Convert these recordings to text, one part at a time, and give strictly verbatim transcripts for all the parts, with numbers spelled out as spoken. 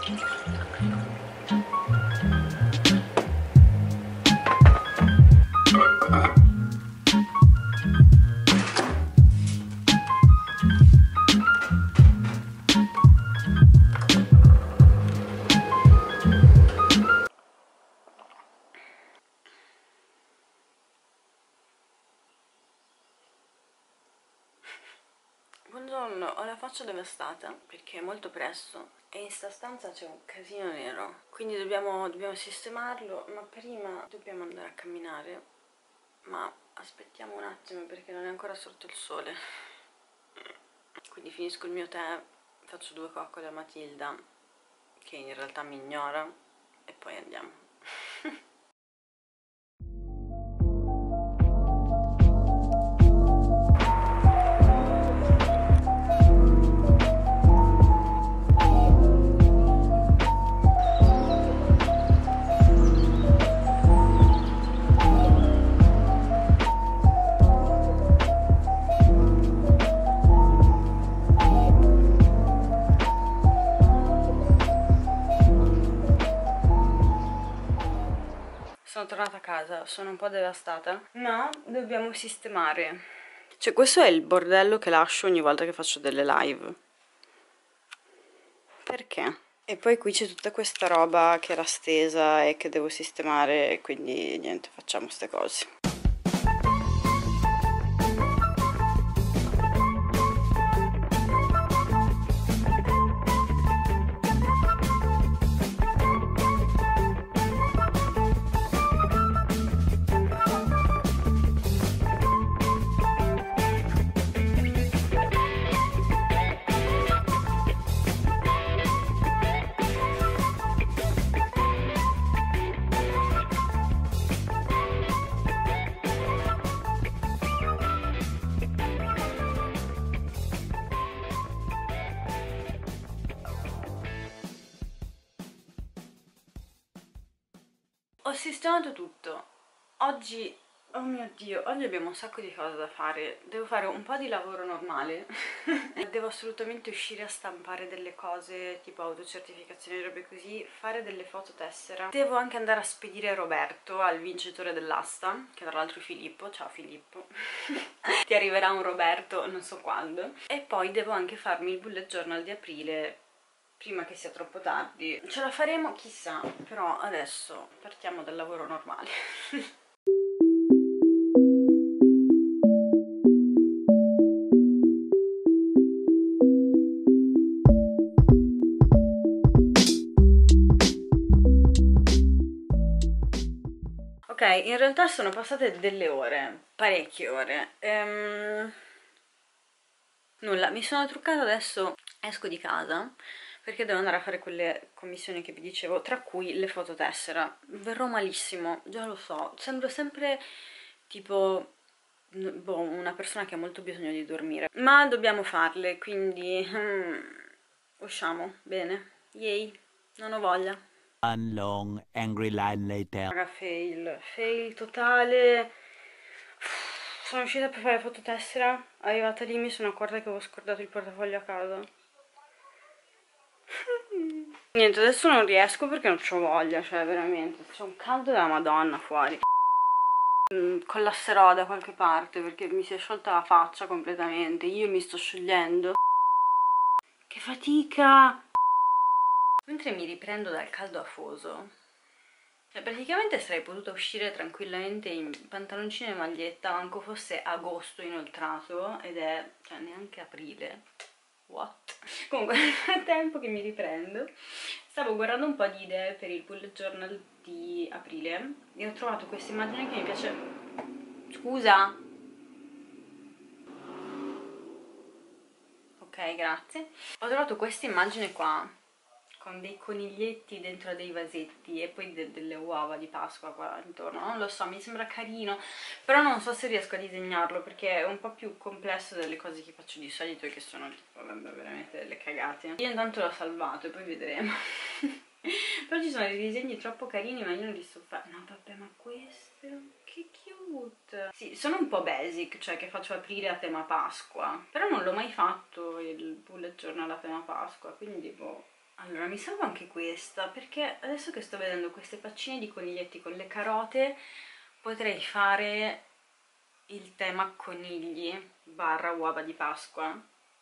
Buongiorno, ho la faccia devastata perché è molto presto e in sta stanza c'è un casino nero, quindi dobbiamo, dobbiamo sistemarlo, ma prima dobbiamo andare a camminare, ma aspettiamo un attimo perché non è ancora sorto il sole. Quindi finisco il mio tè, faccio due coccole a Matilda, che in realtà mi ignora, e poi andiamo. Sono tornata a casa, sono un po' devastata, ma dobbiamo sistemare. Cioè, questo è il bordello che lascio ogni volta che faccio delle live. Perché? E poi qui c'è tutta questa roba che era stesa e che devo sistemare, e quindi niente, facciamo ste cose. Ho sistemato tutto. Oggi, oh mio Dio, oggi abbiamo un sacco di cose da fare. Devo fare un po' di lavoro normale. Devo assolutamente uscire a stampare delle cose tipo autocertificazioni e robe così, fare delle fototessera. Devo anche andare a spedire Roberto al vincitore dell'asta, che tra l'altro è Filippo. Ciao Filippo. Ti arriverà un Roberto non so quando. E poi devo anche farmi il bullet journal di aprile prima che sia troppo tardi. Ce la faremo, chissà, però adesso partiamo dal lavoro normale. Ok, in realtà sono passate delle ore, parecchie ore. Ehm... Nulla, mi sono truccata, adesso esco di casa perché devo andare a fare quelle commissioni che vi dicevo, tra cui le fototessera. Verrò malissimo, già lo so, sembro sempre tipo boh, una persona che ha molto bisogno di dormire, ma dobbiamo farle, quindi hmm, usciamo, bene, yay, non ho voglia. One long angry line later. Raga, fail, fail totale. Sono uscita per fare fototessera, arrivata lì mi sono accorta che avevo scordato il portafoglio a casa. Niente, adesso non riesco perché non c'ho voglia, cioè veramente, c'è un caldo della Madonna fuori. Collasserò da qualche parte perché mi si è sciolta la faccia completamente, io mi sto sciogliendo. Che fatica! Mentre mi riprendo dal caldo afoso, cioè praticamente sarei potuta uscire tranquillamente in pantaloncino e maglietta, manco fosse agosto inoltrato, ed è, cioè, neanche aprile. What? Comunque, nel frattempo che mi riprendo, stavo guardando un po' di idee per il bullet journal di aprile e ho trovato questa immagine che mi piace. Scusa? Ok, grazie. Ho trovato questa immagine qua con dei coniglietti dentro dei vasetti e poi de delle uova di Pasqua qua intorno, non lo so, mi sembra carino, però non so se riesco a disegnarlo perché è un po' più complesso delle cose che faccio di solito, che sono tipo, vabbè, veramente delle cagate. Io intanto l'ho salvato e poi vedremo. Però ci sono dei disegni troppo carini, ma io non li so fare. No vabbè, ma questo che cute. Sì, sono un po' basic, cioè che faccio aprire a tema Pasqua, però non l'ho mai fatto il bullet journal a tema Pasqua, quindi boh, Allora, mi salvo anche questa, perché adesso che sto vedendo queste faccine di coniglietti con le carote, potrei fare il tema conigli barra uova di Pasqua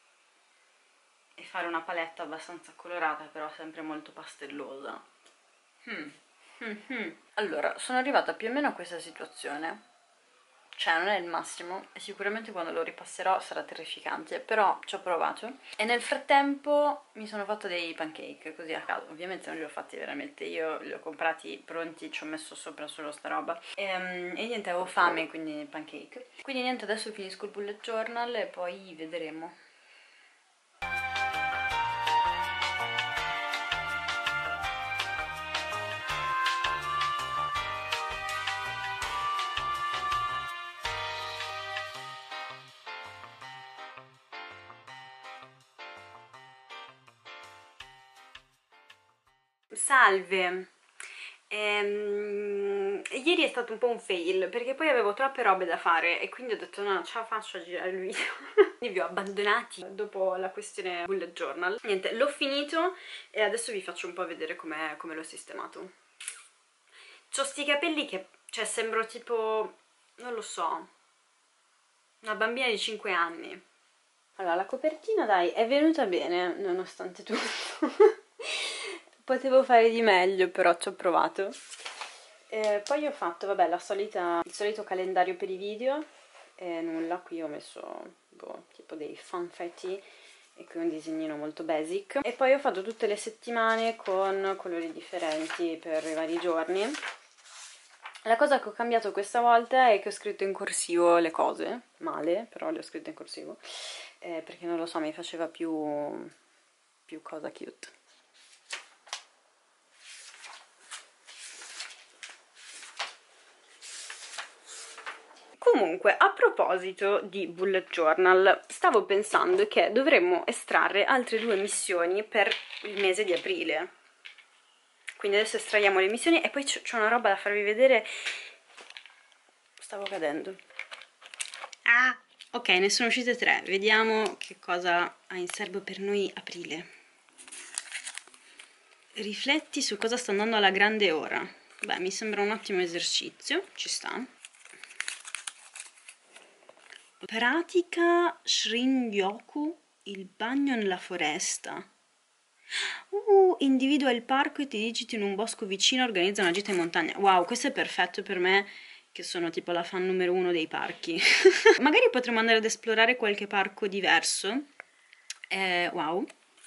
e fare una paletta abbastanza colorata, però sempre molto pastellosa. Hmm. Mm-hmm. Allora, sono arrivata più o meno a questa situazione. Cioè, non è il massimo, e sicuramente quando lo ripasserò sarà terrificante, però ci ho provato. E nel frattempo mi sono fatta dei pancake, così a caso. Ovviamente non li ho fatti veramente io, li ho comprati pronti, ci ho messo sopra solo sta roba. E, um, e niente, avevo fame, quindi pancake. Quindi niente, adesso finisco il bullet journal e poi vedremo. Salve, ehm, ieri è stato un po' un fail perché poi avevo troppe robe da fare e quindi ho detto no, non ce la faccio a girare il video. Quindi vi ho abbandonati dopo la questione bullet journal. Niente, l'ho finito e adesso vi faccio un po' vedere come l'ho sistemato. C'ho sti capelli che, cioè, sembro tipo, non lo so, una bambina di cinque anni. Allora, la copertina, dai, è venuta bene nonostante tutto. Potevo fare di meglio, però ci ho provato. Eh, poi ho fatto, vabbè, la solita, il solito calendario per i video. E nulla, qui ho messo boh, tipo dei fanfetti e qui un disegnino molto basic. E poi ho fatto tutte le settimane con colori differenti per i vari giorni. La cosa che ho cambiato questa volta è che ho scritto in corsivo le cose, male, però le ho scritte in corsivo, eh, perché non lo so, mi faceva più, più cosa cute. Comunque, a proposito di bullet journal, stavo pensando che dovremmo estrarre altre due missioni per il mese di aprile. Quindi adesso estraiamo le missioni e poi c'è una roba da farvi vedere. Stavo cadendo. Ah, ok, ne sono uscite tre. Vediamo che cosa ha in serbo per noi aprile. Rifletti su cosa sta andando alla grande ora. Beh, mi sembra un ottimo esercizio, ci sta. Pratica Shrindyoku, il bagno nella foresta. Uh, individua il parco e ti digiti in un bosco vicino, organizza una gita in montagna. Wow, questo è perfetto per me, che sono tipo la fan numero uno dei parchi. Magari potremmo andare ad esplorare qualche parco diverso. Eh, wow.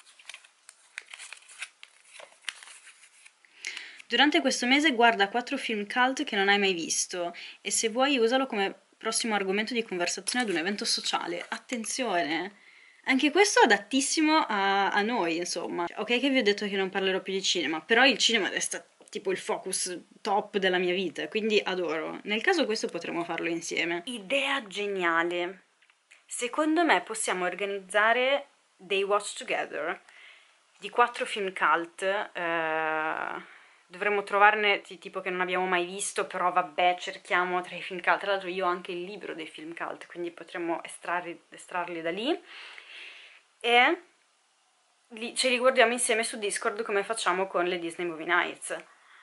Durante questo mese guarda quattro film cult che non hai mai visto e se vuoi usalo come prossimo argomento di conversazione ad un evento sociale. Attenzione! Anche questo è adattissimo a, a noi, insomma. Ok che vi ho detto che non parlerò più di cinema, però il cinema resta tipo il focus top della mia vita, quindi adoro. Nel caso questo potremmo farlo insieme. Idea geniale! Secondo me possiamo organizzare dei watch together di quattro film cult. Eh, dovremmo trovarne di tipo che non abbiamo mai visto, però vabbè, cerchiamo tra i film cult. Tra l'altro io ho anche il libro dei film cult, quindi potremmo estrarli, estrarli da lì. E li, ce li guardiamo insieme su Discord come facciamo con le Disney Movie Nights.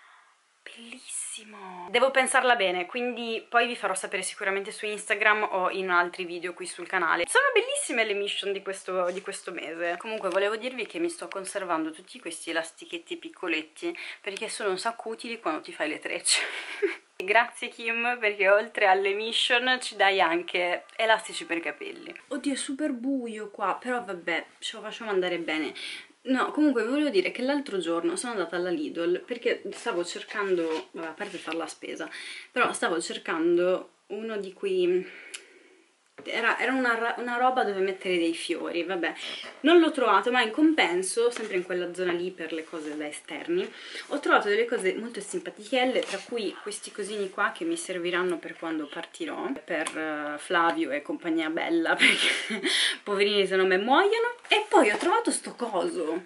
Bellissimo! Devo pensarla bene, quindi poi vi farò sapere sicuramente su Instagram o in altri video qui sul canale. Sono bellissime le mission di questo, di questo mese. Comunque volevo dirvi che mi sto conservando tutti questi elastichetti piccoletti perché sono un sacco utili quando ti fai le trecce. Grazie Kim, perché oltre alle mission ci dai anche elastici per i capelli. Oddio, è super buio qua, però vabbè, ce lo facciamo andare bene. No, comunque vi volevo dire che l'altro giorno sono andata alla Lidl perché stavo cercando, vabbè, a parte fare la spesa, però stavo cercando uno di quei... Era, era una, una roba dove mettere dei fiori, vabbè, non l'ho trovato, ma in compenso, sempre in quella zona lì per le cose da esterni, ho trovato delle cose molto simpatichelle, tra cui questi cosini qua che mi serviranno per quando partirò, per uh, Flavio e compagnia bella, perché poverini se non me muoiono. E poi ho trovato sto coso,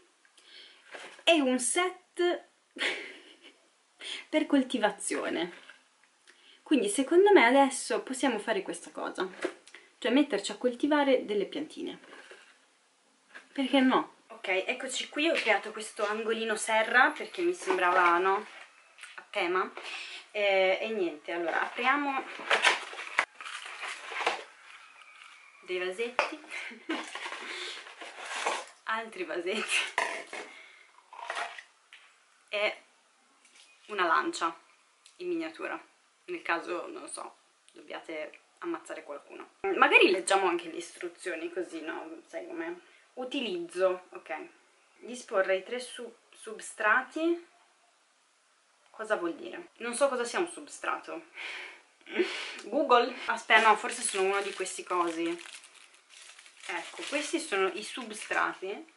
è un set per coltivazione. Quindi secondo me adesso possiamo fare questa cosa, cioè metterci a coltivare delle piantine. Perché no? Ok, eccoci qui, ho creato questo angolino serra perché mi sembrava, no, a tema. E, e niente, allora apriamo dei vasetti, altri vasetti e una lancia in miniatura, nel caso, non so, dobbiate ammazzare qualcuno. Magari leggiamo anche le istruzioni così, no? Sai com'è? Utilizzo, ok. Disporre i tre su substrati. Cosa vuol dire? Non so cosa sia un substrato. Google? Aspetta, no, forse sono uno di questi cosi. Ecco, questi sono i substrati.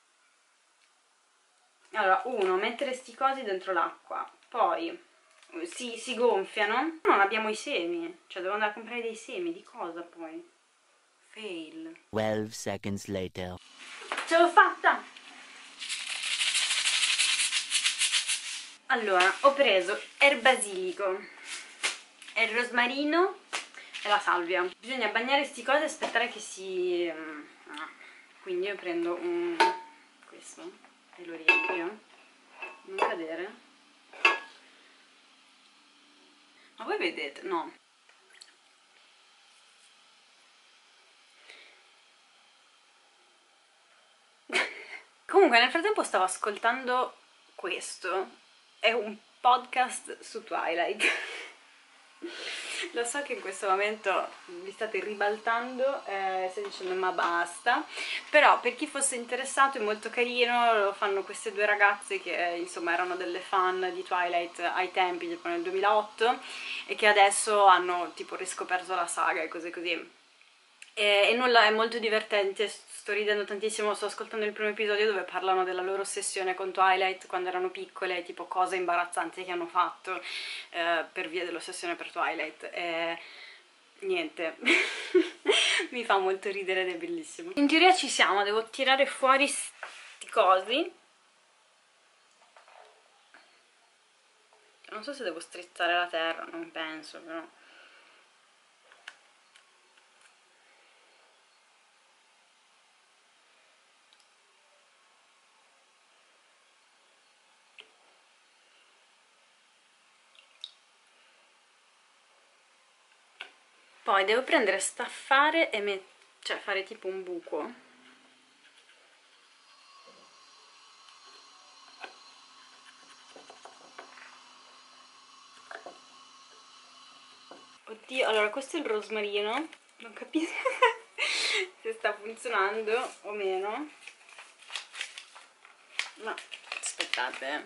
Allora, uno, mettere sti cosi dentro l'acqua. Poi si, si gonfiano. Non abbiamo i semi. Cioè, devo andare a comprare dei semi. Di cosa poi? Fail. twelve seconds later. Ce l'ho fatta! Allora, ho preso il basilico, il rosmarino e la salvia. Bisogna bagnare sti cose e aspettare che si... Quindi io prendo un... questo e lo riempio. Non cadere. Ma voi vedete? No. Comunque nel frattempo stavo ascoltando questo. È un podcast su Twilight. Lo so che in questo momento vi state ribaltando, eh, state dicendo ma basta, però per chi fosse interessato è molto carino, lo fanno queste due ragazze che insomma erano delle fan di Twilight ai tempi, tipo nel duemilaotto, e che adesso hanno tipo riscoperto la saga e cose così. E, e nulla, è molto divertente, sto ridendo tantissimo, sto ascoltando il primo episodio dove parlano della loro ossessione con Twilight quando erano piccole, tipo cose imbarazzanti che hanno fatto eh, per via dell'ossessione per Twilight. E niente, mi fa molto ridere ed è bellissimo. In teoria ci siamo, devo tirare fuori sti cosi. Non so se devo strizzare la terra, non penso però. Poi devo prendere, staffare e met- cioè fare tipo un buco. Oddio, allora questo è il rosmarino, non capisco se sta funzionando o meno. Ma aspettate.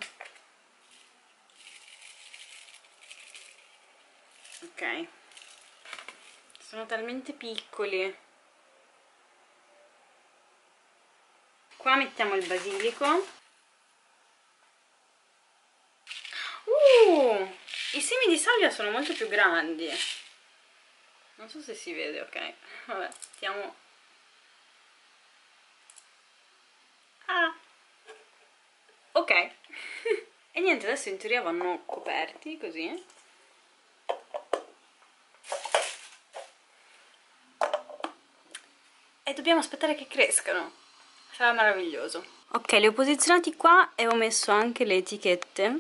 Ok. Sono talmente piccoli. Qua mettiamo il basilico. Uh, i semi di salvia sono molto più grandi. Non so se si vede, ok. Vabbè, mettiamo... Ah! Ok. E niente, adesso in teoria vanno coperti, così. E dobbiamo aspettare che crescano. Sarà meraviglioso. Ok, li ho posizionati qua e ho messo anche le etichette.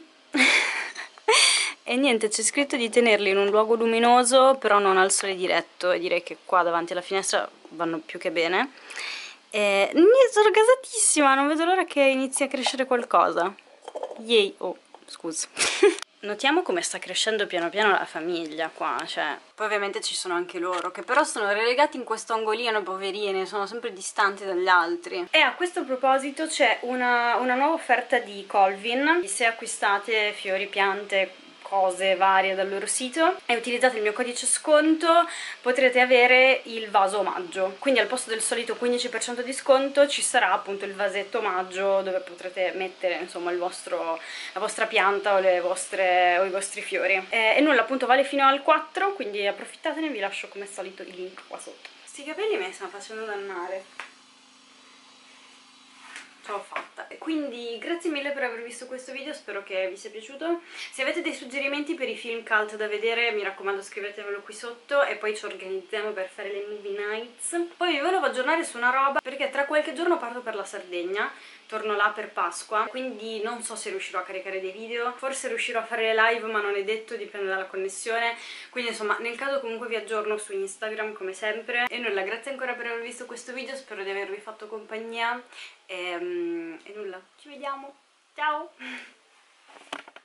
E niente, c'è scritto di tenerli in un luogo luminoso, però non al sole diretto, e direi che qua davanti alla finestra vanno più che bene. E niente, sono gasatissima, non vedo l'ora che inizi a crescere qualcosa. Yay! Oh, scusa. Notiamo come sta crescendo piano piano la famiglia qua, cioè... Poi ovviamente ci sono anche loro, che però sono relegati in questo angolino, poverini, sono sempre distanti dagli altri. E a questo proposito c'è una, una nuova offerta di Colvin. Se acquistate fiori, piante, cose varie dal loro sito e utilizzate il mio codice sconto potrete avere il vaso omaggio, quindi al posto del solito quindici per cento di sconto ci sarà appunto il vasetto omaggio dove potrete mettere insomma il vostro, la vostra pianta o, le vostre, o i vostri fiori e, e nulla, appunto vale fino al quattro, quindi approfittatene, vi lascio come al solito il link qua sotto. Sti capelli mi stanno facendo dannare. Ce l'ho fatta. quindi grazie mille per aver visto questo video, spero che vi sia piaciuto. Se avete dei suggerimenti per i film cult da vedere, mi raccomando scrivetemelo qui sotto e poi ci organizziamo per fare le movie nights. Poi vi volevo aggiornare su una roba, perché tra qualche giorno parto per la Sardegna, torno là per Pasqua, quindi non so se riuscirò a caricare dei video, forse riuscirò a fare le live ma non è detto, dipende dalla connessione, quindi insomma nel caso comunque vi aggiorno su Instagram come sempre. E nulla, grazie ancora per aver visto questo video, spero di avervi fatto compagnia e, e nulla, ci vediamo, ciao!